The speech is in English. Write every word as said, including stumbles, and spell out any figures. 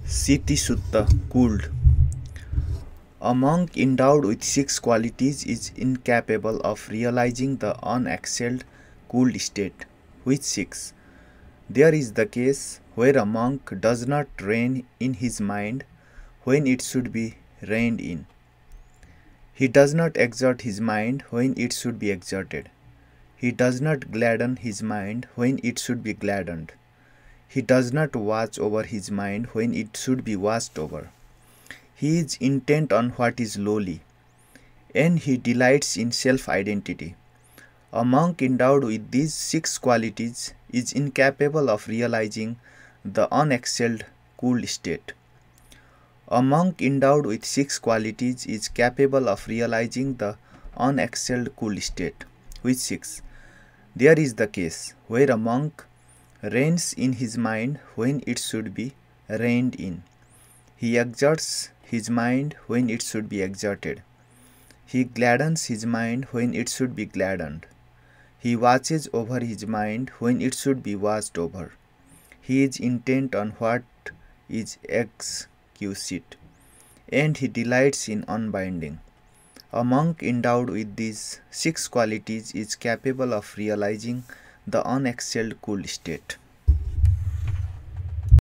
Siti Sutta, cooled. A monk endowed with six qualities is incapable of realizing the unexcelled cooled state. Which six? There is the case where a monk does not rein in his mind when it should be reined in. He does not exert his mind when it should be exerted. He does not gladden his mind when it should be gladdened. He does not watch over his mind when it should be watched over. He is intent on what is lowly, and he delights in self-identity. A monk endowed with these six qualities is incapable of realizing the unexcelled cool state. A monk endowed with six qualities is capable of realizing the unexcelled cool state. Which six? There is the case where a monk reins in his mind when it should be reined in. He exerts his mind when it should be exerted. He gladdens his mind when it should be gladdened. He watches over his mind when it should be watched over. He is intent on what is exquisite, and he delights in unbinding. A monk endowed with these six qualities is capable of realizing the unexcelled cool state.